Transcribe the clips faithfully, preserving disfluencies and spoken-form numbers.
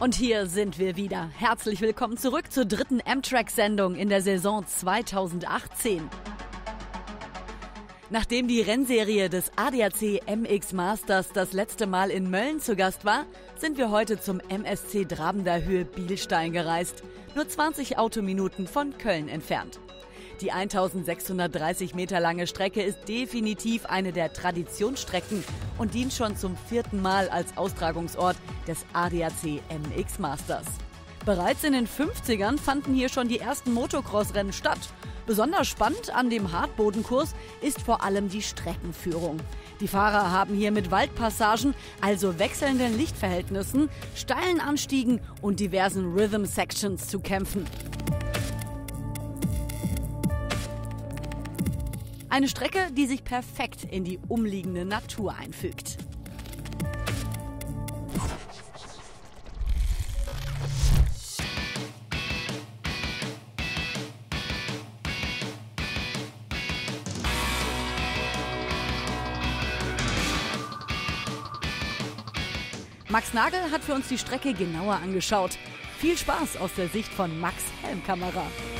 Und hier sind wir wieder. Herzlich willkommen zurück zur dritten Amtrak-Sendung in der Saison zweitausendachtzehn. Nachdem die Rennserie des A D A C M X Masters das letzte Mal in Mölln zu Gast war, sind wir heute zum M S C Drabender Höhe Bielstein gereist, nur zwanzig Autominuten von Köln entfernt. Die eintausendsechshundertdreißig Meter lange Strecke ist definitiv eine der Traditionsstrecken und dient schon zum vierten Mal als Austragungsort des A D A C M X Masters. Bereits in den fünfzigern fanden hier schon die ersten Motocross-Rennen statt. Besonders spannend an dem Hartbodenkurs ist vor allem die Streckenführung. Die Fahrer haben hier mit Waldpassagen, also wechselnden Lichtverhältnissen, steilen Anstiegen und diversen Rhythm Sections zu kämpfen. Eine Strecke, die sich perfekt in die umliegende Natur einfügt. Max Nagel hat für uns die Strecke genauer angeschaut. Viel Spaß aus der Sicht von Max Helmkamera.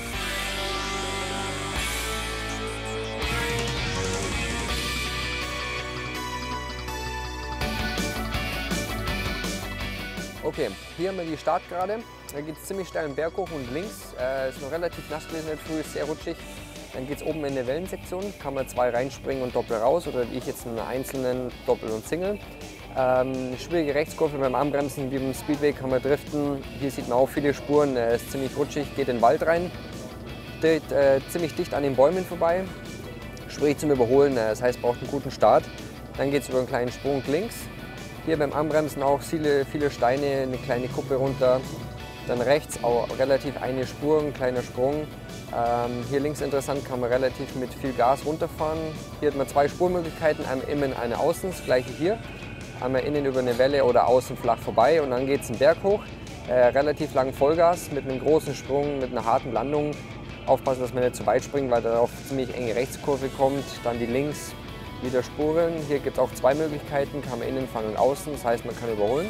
Okay, hier haben wir die Startgerade. Da geht es ziemlich steil einen Berg hoch und links. Äh, ist noch relativ nass gewesen, nicht früh, ist sehr rutschig. Dann geht es oben in eine Wellensektion, kann man zwei reinspringen und Doppel raus oder ich jetzt einen einzelnen Doppel und Single. Ähm, schwierige Rechtskurve beim Anbremsen, wie beim Speedway kann man driften. Hier sieht man auch viele Spuren, äh, ist ziemlich rutschig, geht in den Wald rein. Steht äh, ziemlich dicht an den Bäumen vorbei, schwierig zum Überholen, äh, das heißt braucht einen guten Start. Dann geht es über einen kleinen Sprung links. Hier beim Anbremsen auch viele, viele Steine, eine kleine Kuppe runter. Dann rechts auch relativ eine Spur, ein kleiner Sprung. Ähm, hier links interessant, kann man relativ mit viel Gas runterfahren. Hier hat man zwei Spurmöglichkeiten, einmal innen, eine außen, das gleiche hier. Einmal innen über eine Welle oder außen flach vorbei und dann geht es einen Berg hoch. Äh, relativ lang Vollgas mit einem großen Sprung, mit einer harten Landung. Aufpassen, dass man nicht zu weit springt, weil da auf ziemlich enge Rechtskurve kommt. Dann die links. Wieder Spuren. Hier gibt es auch zwei Möglichkeiten, kann man innen fahren und außen, das heißt man kann überholen.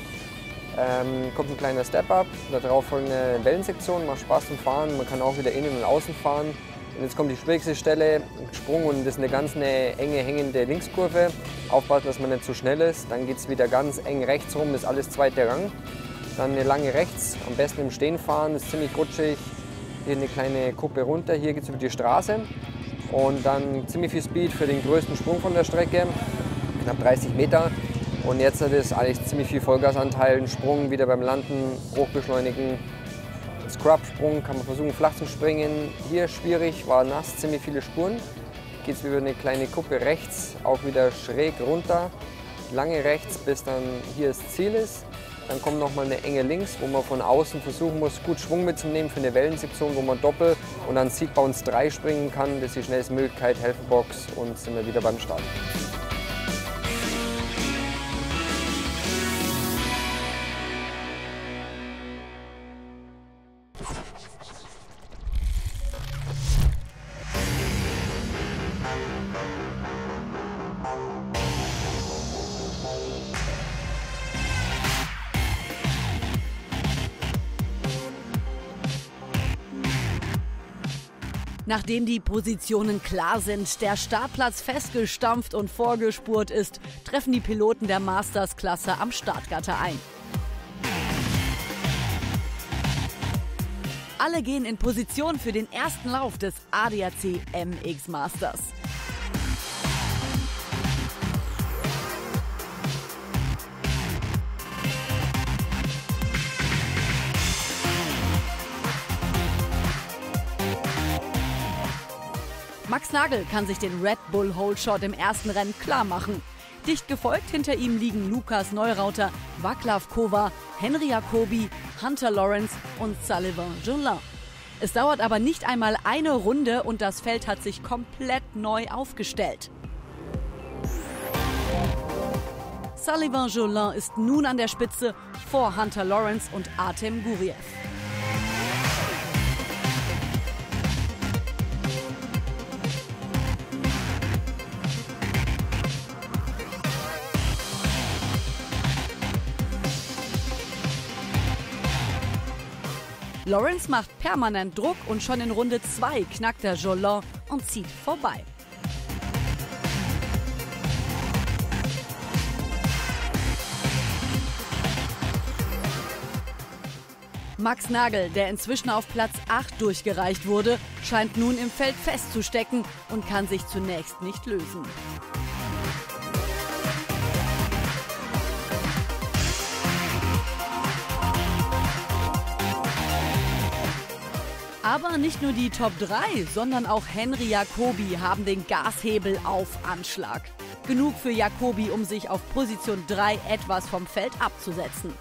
Ähm, kommt ein kleiner Step-Up, darauf folgt eine Wellensektion, macht Spaß zum Fahren, man kann auch wieder innen und außen fahren. Und jetzt kommt die schwierigste Stelle, Sprung und das ist eine ganz eine enge hängende Linkskurve. Aufpassen, dass man nicht zu schnell ist, dann geht es wieder ganz eng rechts rum, ist alles zweiter Rang. Dann eine lange rechts, am besten im Stehen fahren, ist ziemlich rutschig. Hier eine kleine Kuppe runter, hier geht es über die Straße. Und dann ziemlich viel Speed für den größten Sprung von der Strecke, knapp dreißig Meter. Und jetzt hat es eigentlich ziemlich viel Vollgasanteil, ein Sprung wieder beim Landen, hochbeschleunigen. Scrub-Sprung kann man versuchen flach zu springen. Hier schwierig, war nass, ziemlich viele Spuren. Geht es über eine kleine Kuppe rechts, auch wieder schräg runter, lange rechts, bis dann hier das Ziel ist. Dann kommt noch mal eine enge links, wo man von außen versuchen muss, gut Schwung mitzunehmen für eine Wellensektion, wo man doppelt und dann Seat Bounce drei springen kann. Das ist die schnellste Möglichkeit, Helferbox und sind wir wieder beim Start. Nachdem die Positionen klar sind, der Startplatz festgestampft und vorgespurt ist, treffen die Piloten der Masters-Klasse am Startgatter ein. Alle gehen in Position für den ersten Lauf des A D A C M X Masters. Max Nagel kann sich den Red Bull Hole Shot im ersten Rennen klar machen. Dicht gefolgt hinter ihm liegen Lukas Neurauter, Vaclav Kova, Henry Jacobi, Hunter Lawrence und Sullivan Joulin. Es dauert aber nicht einmal eine Runde und das Feld hat sich komplett neu aufgestellt. Sullivan Joulin ist nun an der Spitze vor Hunter Lawrence und Artem Guriev. Lawrence macht permanent Druck und schon in Runde zwei knackt der Jolin und zieht vorbei. Max Nagel, der inzwischen auf Platz acht durchgereicht wurde, scheint nun im Feld festzustecken und kann sich zunächst nicht lösen. Aber nicht nur die Top drei, sondern auch Henry Jacobi haben den Gashebel auf Anschlag. Genug für Jacobi, um sich auf Position drei etwas vom Feld abzusetzen.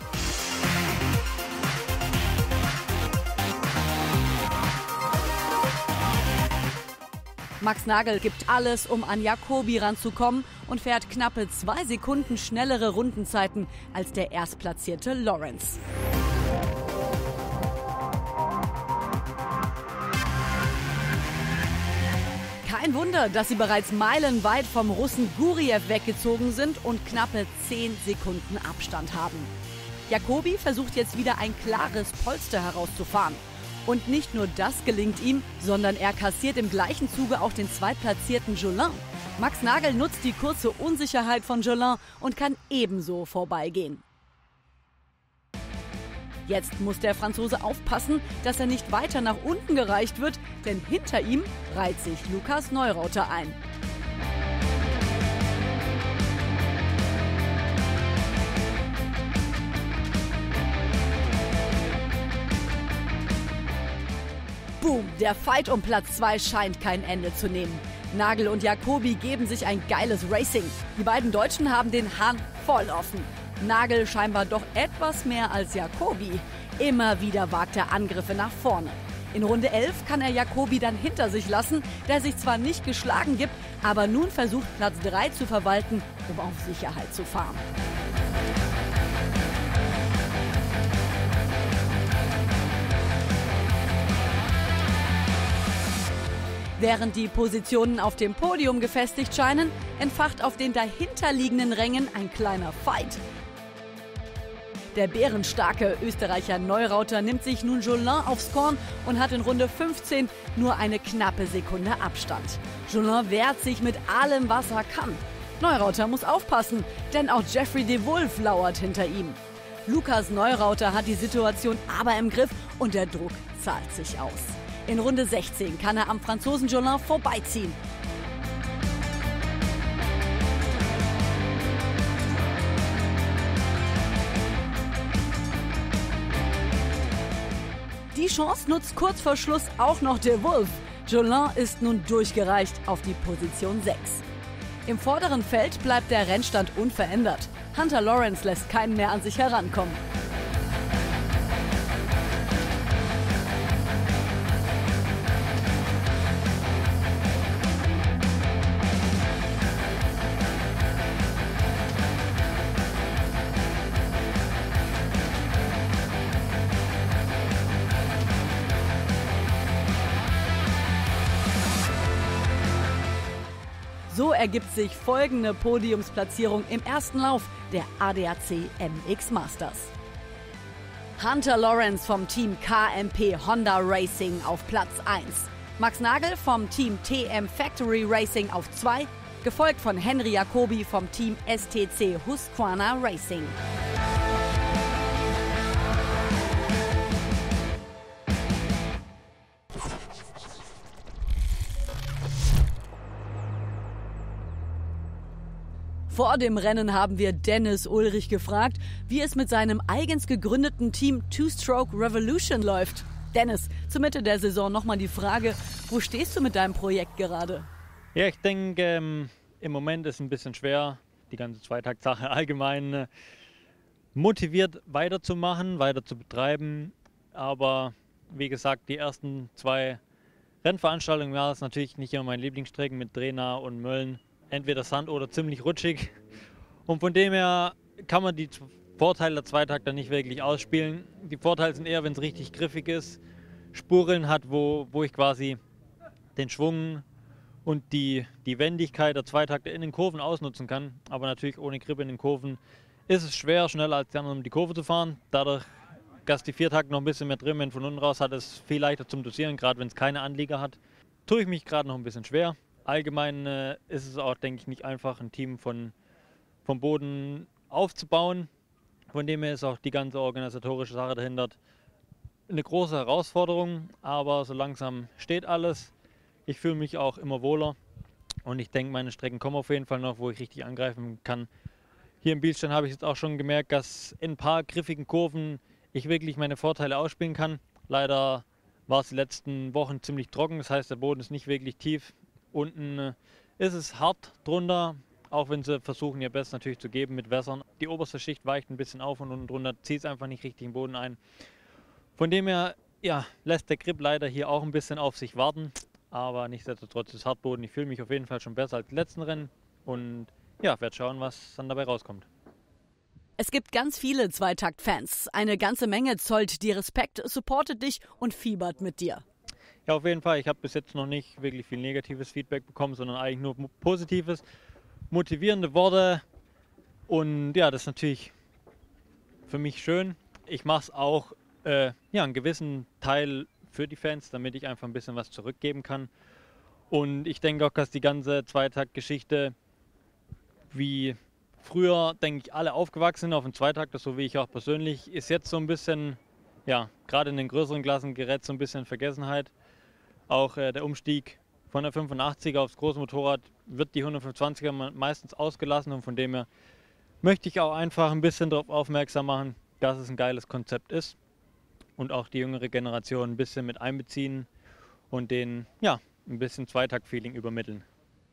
Max Nagel gibt alles, um an Jacobi ranzukommen und fährt knappe zwei Sekunden schnellere Rundenzeiten als der erstplatzierte Lawrence. Kein Wunder, dass sie bereits meilenweit vom Russen Guriev weggezogen sind und knappe zehn Sekunden Abstand haben. Jacobi versucht jetzt wieder ein klares Polster herauszufahren. Und nicht nur das gelingt ihm, sondern er kassiert im gleichen Zuge auch den zweitplatzierten Jolin. Max Nagel nutzt die kurze Unsicherheit von Jolin und kann ebenso vorbeigehen. Jetzt muss der Franzose aufpassen, dass er nicht weiter nach unten gereicht wird, denn hinter ihm reiht sich Lukas Neurauter ein. Boom, der Fight um Platz zwei scheint kein Ende zu nehmen. Nagel und Jacobi geben sich ein geiles Racing. Die beiden Deutschen haben den Hahn voll offen. Nagel scheinbar doch etwas mehr als Jacobi. Immer wieder wagt er Angriffe nach vorne. In Runde elf kann er Jacobi dann hinter sich lassen, der sich zwar nicht geschlagen gibt, aber nun versucht Platz drei zu verwalten, um auf Sicherheit zu fahren. Während die Positionen auf dem Podium gefestigt scheinen, entfacht auf den dahinterliegenden Rängen ein kleiner Fight. Der bärenstarke Österreicher Neurauter nimmt sich nun Jolin aufs Korn und hat in Runde fünfzehn nur eine knappe Sekunde Abstand. Jolin wehrt sich mit allem, was er kann. Neurauter muss aufpassen, denn auch Jeffrey De Wolf lauert hinter ihm. Lukas Neurauter hat die Situation aber im Griff und der Druck zahlt sich aus. In Runde sechzehn kann er am Franzosen Jolin vorbeiziehen. Die Chance nutzt kurz vor Schluss auch noch De Wolf. Jolin ist nun durchgereicht auf die Position sechs. Im vorderen Feld bleibt der Rennstand unverändert. Hunter Lawrence lässt keinen mehr an sich herankommen. So ergibt sich folgende Podiumsplatzierung im ersten Lauf der A D A C M X Masters. Hunter Lawrence vom Team K M P Honda Racing auf Platz eins. Max Nagel vom Team T M Factory Racing auf zwei, gefolgt von Henry Jacobi vom Team S T C Husqvarna Racing. Vor dem Rennen haben wir Dennis Ulrich gefragt, wie es mit seinem eigens gegründeten Team Two-Stroke Revolution läuft. Dennis, zur Mitte der Saison nochmal die Frage, wo stehst du mit deinem Projekt gerade? Ja, ich denke, ähm, im Moment ist es ein bisschen schwer, die ganze Zweitaktsache allgemein äh, motiviert weiterzumachen, weiter zu betreiben. Aber wie gesagt, die ersten zwei Rennveranstaltungen waren es natürlich nicht immer mein Lieblingsstrecken mit Drehna und Mölln. Entweder Sand oder ziemlich rutschig. Und von dem her kann man die Vorteile der Zweitakter nicht wirklich ausspielen. Die Vorteile sind eher, wenn es richtig griffig ist, Spuren hat, wo, wo ich quasi den Schwung und die, die Wendigkeit der Zweitakter in den Kurven ausnutzen kann. Aber natürlich ohne Grip in den Kurven ist es schwer, schneller als die anderen um die Kurve zu fahren. Dadurch Gas die Viertakt noch ein bisschen mehr drin, wenn von unten raus hat es viel leichter zum Dosieren, gerade wenn es keine Anlieger hat. Tue ich mich gerade noch ein bisschen schwer. Allgemein äh, ist es auch, denke ich, nicht einfach, ein Team von, vom Boden aufzubauen. Von dem her ist auch die ganze organisatorische Sache dahinter eine große Herausforderung, aber so langsam steht alles. Ich fühle mich auch immer wohler und ich denke, meine Strecken kommen auf jeden Fall noch, wo ich richtig angreifen kann. Hier im Bielstein habe ich jetzt auch schon gemerkt, dass in ein paar griffigen Kurven ich wirklich meine Vorteile ausspielen kann. Leider war es die letzten Wochen ziemlich trocken, das heißt, der Boden ist nicht wirklich tief. Unten ist es hart drunter, auch wenn sie versuchen, ihr Bestes natürlich zu geben mit Wässern. Die oberste Schicht weicht ein bisschen auf und unten drunter zieht es einfach nicht richtig im Boden ein. Von dem her ja, lässt der Grip leider hier auch ein bisschen auf sich warten, aber nichtsdestotrotz ist Hartboden. Ich fühle mich auf jeden Fall schon besser als die letzten Rennen und ja, werde schauen, was dann dabei rauskommt. Es gibt ganz viele Zweitakt-Fans. Eine ganze Menge zollt dir Respekt, supportet dich und fiebert mit dir. Ja, auf jeden Fall. Ich habe bis jetzt noch nicht wirklich viel negatives Feedback bekommen, sondern eigentlich nur positives, motivierende Worte. Und ja, das ist natürlich für mich schön. Ich mache es auch äh, ja, einen gewissen Teil für die Fans, damit ich einfach ein bisschen was zurückgeben kann. Und ich denke auch, dass die ganze Zweitakt-Geschichte, wie früher, denke ich, alle aufgewachsen sind auf dem Zweitakter, so wie ich auch persönlich, ist jetzt so ein bisschen, ja, gerade in den größeren Klassen gerät so ein bisschen in Vergessenheit. Auch äh, der Umstieg von der fünfundachtziger aufs große Motorrad wird die hundertfünfundzwanziger meistens ausgelassen und von dem her möchte ich auch einfach ein bisschen darauf aufmerksam machen, dass es ein geiles Konzept ist und auch die jüngere Generation ein bisschen mit einbeziehen und denen, ja, ein bisschen Zweitakt-Feeling übermitteln.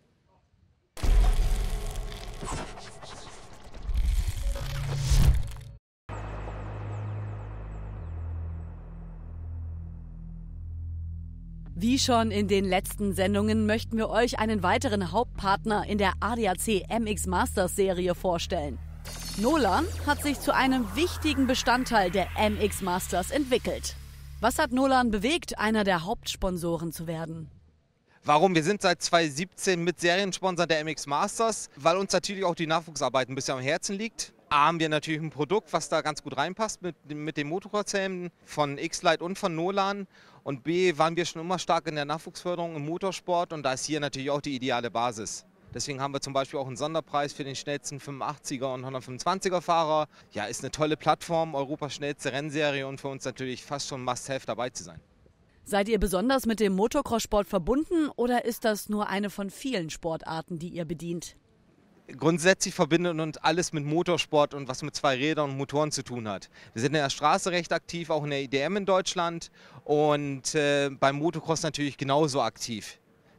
Wie schon in den letzten Sendungen möchten wir euch einen weiteren Hauptpartner in der A D A C M X Masters Serie vorstellen. Nolan hat sich zu einem wichtigen Bestandteil der M X Masters entwickelt. Was hat Nolan bewegt, einer der Hauptsponsoren zu werden? Warum? Wir sind seit zweitausendsiebzehn mit Seriensponsor der M X Masters, weil uns natürlich auch die Nachwuchsarbeit ein bisschen am Herzen liegt. A, haben wir natürlich ein Produkt, was da ganz gut reinpasst mit, mit den Motocross-Helmen von X-Lite und von Nolan. Und B, waren wir schon immer stark in der Nachwuchsförderung im Motorsport und da ist hier natürlich auch die ideale Basis. Deswegen haben wir zum Beispiel auch einen Sonderpreis für den schnellsten fünfundachtziger und hundertfünfundzwanziger Fahrer. Ja, ist eine tolle Plattform, Europas schnellste Rennserie und für uns natürlich fast schon Must-Have dabei zu sein. Seid ihr besonders mit dem Motocross-Sport verbunden oder ist das nur eine von vielen Sportarten, die ihr bedient? Grundsätzlich verbindet uns alles mit Motorsport und was mit zwei Rädern und Motoren zu tun hat. Wir sind in der Straße recht aktiv, auch in der I D M in Deutschland und äh, beim Motocross natürlich genauso aktiv.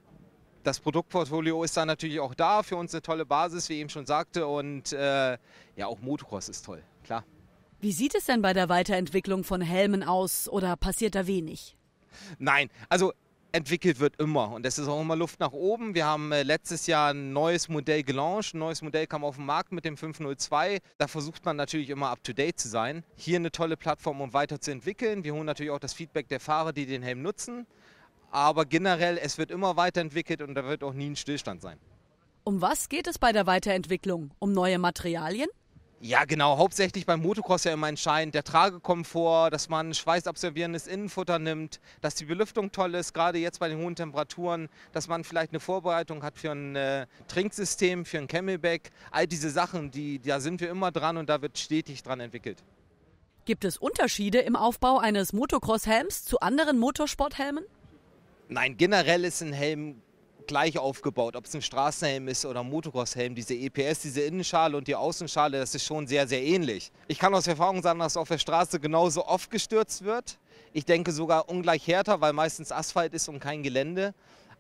Das Produktportfolio ist dann natürlich auch da, für uns eine tolle Basis, wie ich eben schon sagte, und äh, ja, auch Motocross ist toll, klar. Wie sieht es denn bei der Weiterentwicklung von Helmen aus oder passiert da wenig? Nein, also entwickelt wird immer und es ist auch immer Luft nach oben. Wir haben äh, letztes Jahr ein neues Modell gelauncht, ein neues Modell kam auf den Markt mit dem fünf null zwei. Da versucht man natürlich immer up-to-date zu sein. Hier eine tolle Plattform, um weiterzuentwickeln. Wir holen natürlich auch das Feedback der Fahrer, die den Helm nutzen. Aber generell, es wird immer weiterentwickelt und da wird auch nie ein Stillstand sein. Um was geht es bei der Weiterentwicklung? Um neue Materialien? Ja, genau. Hauptsächlich beim Motocross ja immer entscheidend der Tragekomfort, dass man schweißabsorbierendes Innenfutter nimmt, dass die Belüftung toll ist, gerade jetzt bei den hohen Temperaturen, dass man vielleicht eine Vorbereitung hat für ein äh, Trinksystem, für ein Camelback. All diese Sachen, die, da sind wir immer dran und da wird stetig dran entwickelt. Gibt es Unterschiede im Aufbau eines Motocross-Helms zu anderen Motorsporthelmen? Nein, generell ist ein Helm gleich aufgebaut, ob es ein Straßenhelm ist oder ein Motocross-Helm. Diese E P S, diese Innenschale und die Außenschale, das ist schon sehr, sehr ähnlich. Ich kann aus Erfahrung sagen, dass auf der Straße genauso oft gestürzt wird. Ich denke sogar ungleich härter, weil meistens Asphalt ist und kein Gelände.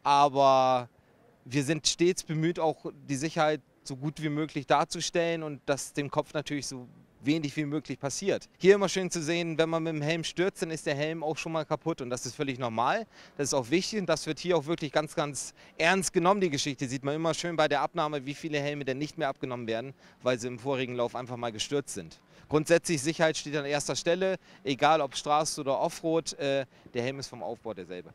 Aber wir sind stets bemüht, auch die Sicherheit so gut wie möglich darzustellen und dass dem Kopf natürlich so wenig wie möglich passiert. Hier immer schön zu sehen, wenn man mit dem Helm stürzt, dann ist der Helm auch schon mal kaputt und das ist völlig normal. Das ist auch wichtig und das wird hier auch wirklich ganz, ganz ernst genommen, die Geschichte. Sieht man immer schön bei der Abnahme, wie viele Helme denn nicht mehr abgenommen werden, weil sie im vorigen Lauf einfach mal gestürzt sind. Grundsätzlich Sicherheit steht an erster Stelle, egal ob Straße oder Offroad, äh, der Helm ist vom Aufbau derselbe.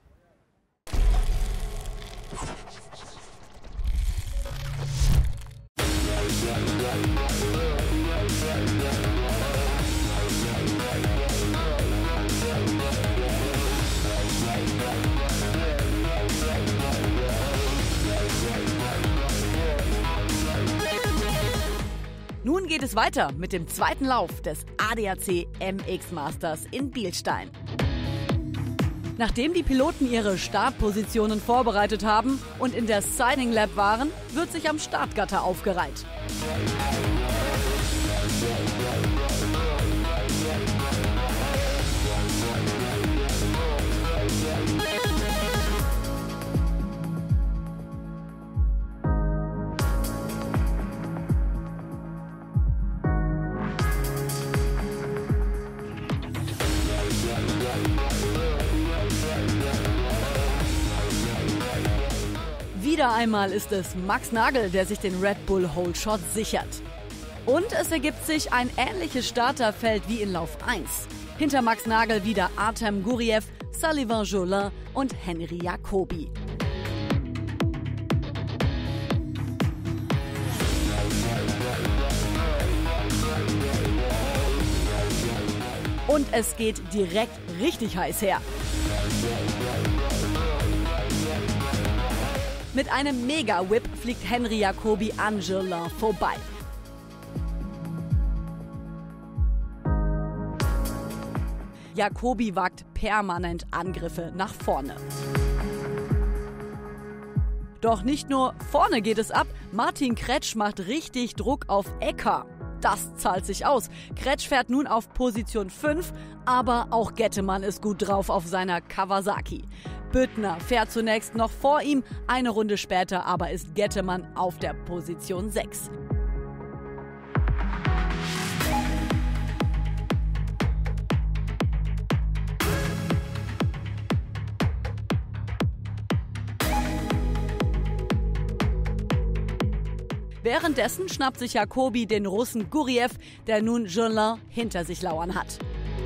Yeah. geht es weiter mit dem zweiten Lauf des A D A C M X Masters in Bilstein. Nachdem die Piloten ihre Startpositionen vorbereitet haben und in der Siding Lap waren, wird sich am Startgatter aufgereiht. Wieder einmal ist es Max Nagl, der sich den Red Bull Hole Shot sichert. Und es ergibt sich ein ähnliches Starterfeld wie in Lauf eins. Hinter Max Nagl wieder Artem Guriev, Sullivan Jolin und Henry Jacobi. Und es geht direkt richtig heiß her. Mit einem Mega-Whip fliegt Henry Jacobi an Jolin vorbei. Jacobi wagt permanent Angriffe nach vorne. Doch nicht nur vorne geht es ab, Martin Kretsch macht richtig Druck auf Ecker. Das zahlt sich aus. Kretsch fährt nun auf Position fünf, aber auch Gettemann ist gut drauf auf seiner Kawasaki. Büttner fährt zunächst noch vor ihm, eine Runde später aber ist Gettemann auf der Position sechs. Währenddessen schnappt sich Jacobi den Russen Guriev, der nun Jolin hinter sich lauern hat.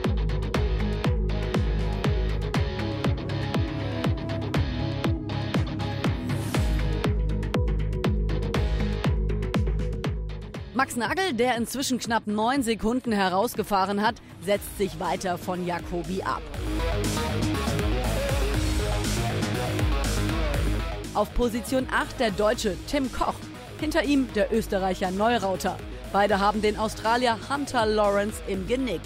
Max Nagl, der inzwischen knapp neun Sekunden herausgefahren hat, setzt sich weiter von Jacobi ab. Auf Position acht der Deutsche Tim Koch. Hinter ihm der Österreicher Neurauter. Beide haben den Australier Hunter Lawrence im Genick.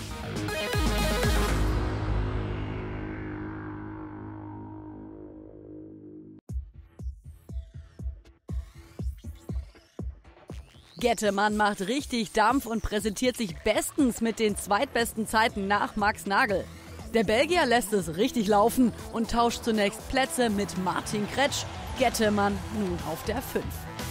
Gettemann macht richtig Dampf und präsentiert sich bestens mit den zweitbesten Zeiten nach Max Nagl. Der Belgier lässt es richtig laufen und tauscht zunächst Plätze mit Martin Kretsch. Gettemann nun auf der fünf.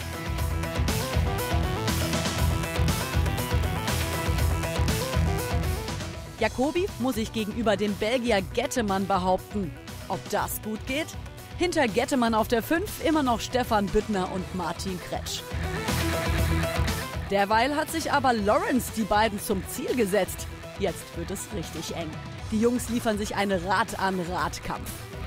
Jacobi muss sich gegenüber dem Belgier Gettemann behaupten. Ob das gut geht? Hinter Gettemann auf der fünf immer noch Stefan Büttner und Martin Kretsch. Derweil hat sich aber Lawrence die beiden zum Ziel gesetzt. Jetzt wird es richtig eng. Die Jungs liefern sich einen Rad-an-Rad-Kampf.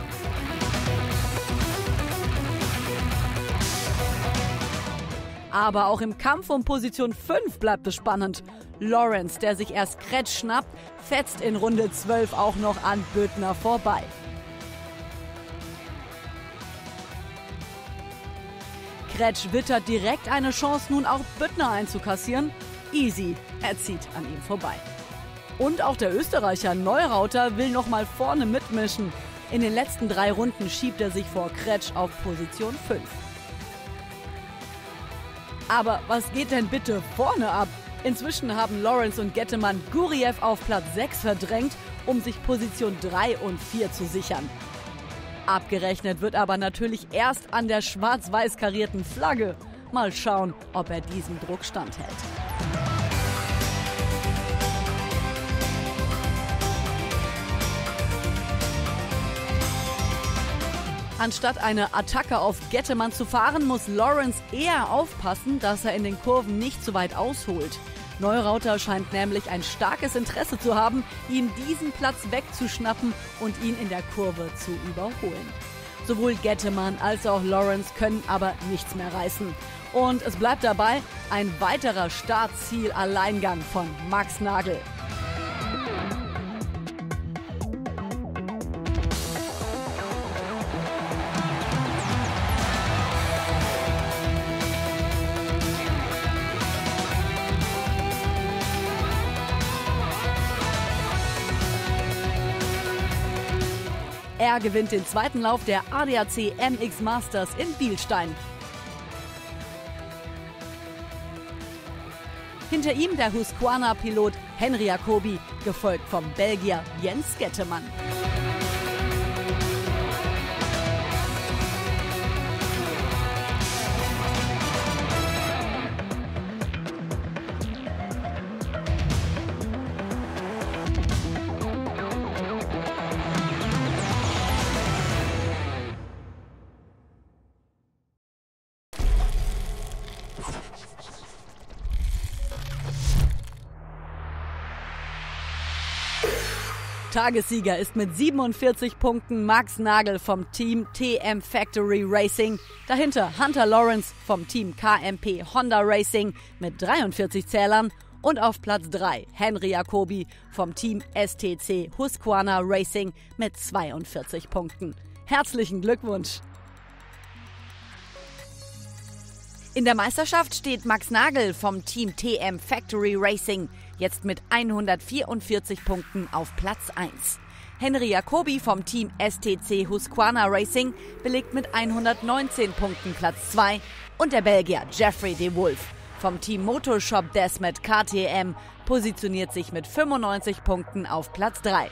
Aber auch im Kampf um Position fünf bleibt es spannend. Lawrence, der sich erst Kretsch schnappt, fetzt in Runde zwölf auch noch an Büttner vorbei. Kretsch wittert direkt eine Chance, nun auch Büttner einzukassieren. Easy, er zieht an ihm vorbei. Und auch der Österreicher Neurauter will noch mal vorne mitmischen. In den letzten drei Runden schiebt er sich vor Kretsch auf Position fünf. Aber was geht denn bitte vorne ab? Inzwischen haben Lawrence und Gettemann Guriev auf Platz sechs verdrängt, um sich Position drei und vier zu sichern. Abgerechnet wird aber natürlich erst an der schwarz-weiß karierten Flagge. Mal schauen, ob er diesem Druck standhält. Anstatt eine Attacke auf Gettemann zu fahren, muss Lawrence eher aufpassen, dass er in den Kurven nicht zu weit ausholt. Neurauter scheint nämlich ein starkes Interesse zu haben, ihm diesen Platz wegzuschnappen und ihn in der Kurve zu überholen. Sowohl Gettemann als auch Lawrence können aber nichts mehr reißen. Und es bleibt dabei ein weiterer Startziel-Alleingang von Max Nagl. Er gewinnt den zweiten Lauf der A D A C M X Masters in Bielstein. Hinter ihm der Husqvarna-Pilot Henry Jacobi, gefolgt vom Belgier Jens Gettemann. Tagessieger ist mit siebenundvierzig Punkten Max Nagel vom Team T M Factory Racing. Dahinter Hunter Lawrence vom Team K M P Honda Racing mit dreiundvierzig Zählern. Und auf Platz drei Henry Jacobi vom Team S T C Husqvarna Racing mit zweiundvierzig Punkten. Herzlichen Glückwunsch! In der Meisterschaft steht Max Nagel vom Team T M Factory Racing jetzt mit hundertvierundvierzig Punkten auf Platz eins. Henry Jacobi vom Team S T C Husqvarna Racing belegt mit hundertneunzehn Punkten Platz zwei und der Belgier Jeffrey de Wolf vom Team Motorshop Desmet K T M positioniert sich mit fünfundneunzig Punkten auf Platz drei.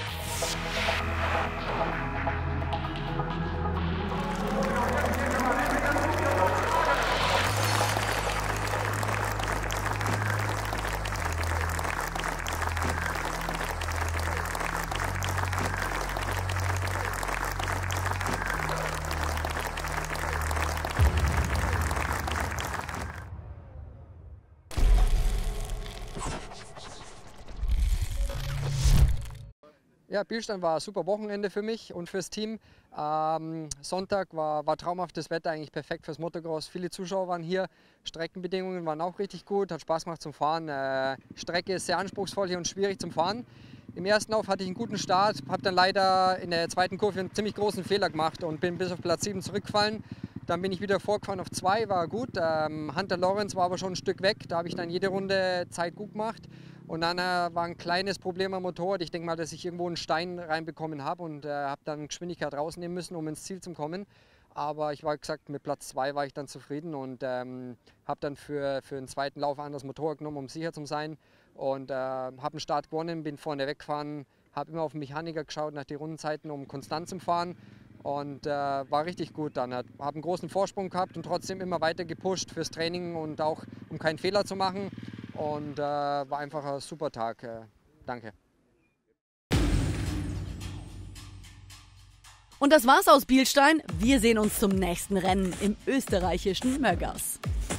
Ja, Bielstein war ein super Wochenende für mich und fürs Team. Ähm, Sonntag war, war traumhaftes Wetter, eigentlich perfekt fürs Motocross. Viele Zuschauer waren hier, Streckenbedingungen waren auch richtig gut, hat Spaß gemacht zum Fahren. Äh, Strecke ist sehr anspruchsvoll hier und schwierig zum Fahren. Im ersten Lauf hatte ich einen guten Start, habe dann leider in der zweiten Kurve einen ziemlich großen Fehler gemacht und bin bis auf Platz sieben zurückgefallen. Dann bin ich wieder vorgefahren auf zwei, war gut. Ähm, Hunter Lawrence war aber schon ein Stück weg, da habe ich dann jede Runde Zeit gut gemacht. Und dann äh, war ein kleines Problem am Motorrad. Ich denke mal, dass ich irgendwo einen Stein reinbekommen habe und äh, habe dann Geschwindigkeit rausnehmen müssen, um ins Ziel zu kommen. Aber ich war gesagt, mit Platz zwei war ich dann zufrieden und ähm, habe dann für, für den zweiten Lauf ein anderes Motorrad genommen, um sicher zu sein. Und äh, habe einen Start gewonnen, bin vorne weggefahren, habe immer auf den Mechaniker geschaut nach den Rundenzeiten, um konstant zu fahren. Und äh, war richtig gut dann. Habe einen großen Vorsprung gehabt und trotzdem immer weiter gepusht fürs Training und auch um keinen Fehler zu machen. Und äh, war einfach ein super Tag. Äh, danke. Und das war's aus Bielstein. Wir sehen uns zum nächsten Rennen im österreichischen Möggers.